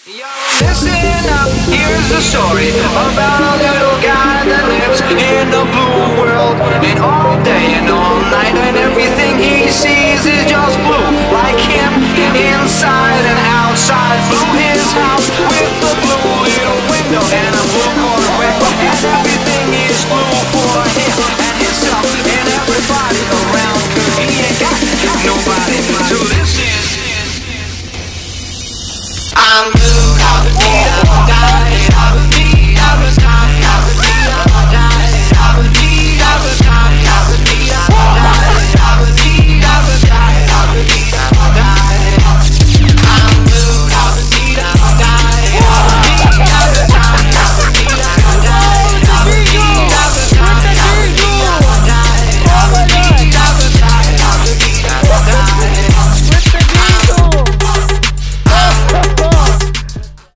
Yo, listen up, here's a story about a little guy that lives in a blue world. And all day and all night, and everything he sees is just blue. Like him, inside and outside blue.